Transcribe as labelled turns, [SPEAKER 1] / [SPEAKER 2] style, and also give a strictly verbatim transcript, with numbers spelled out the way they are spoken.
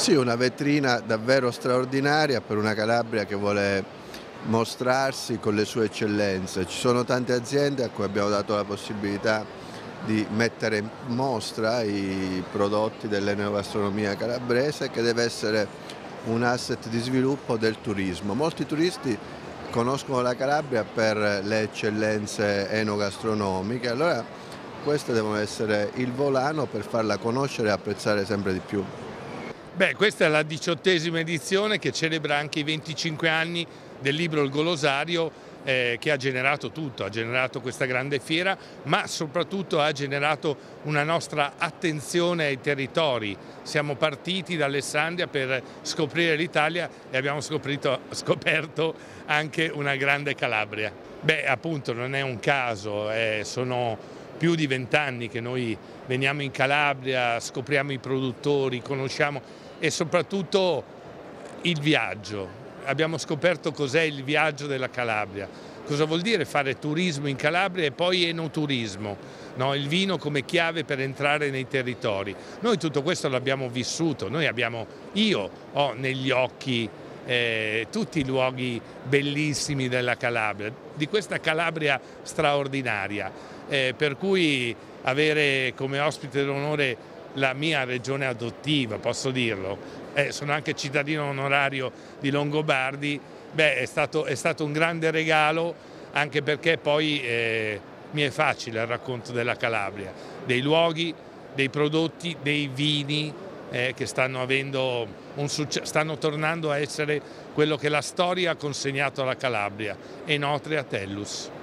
[SPEAKER 1] Sì, una vetrina davvero straordinaria per una Calabria che vuole mostrarsi con le sue eccellenze. Ci sono tante aziende a cui abbiamo dato la possibilità di mettere in mostra i prodotti dell'enogastronomia calabrese, che deve essere un asset di sviluppo del turismo. Molti turisti conoscono la Calabria per le eccellenze enogastronomiche, allora queste devono essere il volano per farla conoscere e apprezzare sempre di più.
[SPEAKER 2] Beh, questa è la diciottesima edizione che celebra anche i venticinque anni del libro Il Golosario, eh, che ha generato tutto, ha generato questa grande fiera, ma soprattutto ha generato una nostra attenzione ai territori. Siamo partiti da Alessandria per scoprire l'Italia e abbiamo scoprito, scoperto anche una grande Calabria. Beh, appunto non è un caso, eh, sono più di vent'anni che noi veniamo in Calabria, scopriamo i produttori, conosciamo e soprattutto il viaggio. Abbiamo scoperto cos'è il viaggio della Calabria, cosa vuol dire fare turismo in Calabria e poi enoturismo, no? Il vino come chiave per entrare nei territori. Noi tutto questo l'abbiamo vissuto, noi abbiamo, io ho negli occhi eh, tutti i luoghi bellissimi della Calabria, di questa Calabria straordinaria, eh, per cui avere come ospite d'onore la mia regione adottiva, posso dirlo, eh, sono anche cittadino onorario di Longobardi, beh, è stato, è stato un grande regalo, anche perché poi eh, mi è facile il racconto della Calabria, dei luoghi, dei prodotti, dei vini eh, che stanno, avendo un stanno tornando a essere quello che la storia ha consegnato alla Calabria, Enotria Tellus.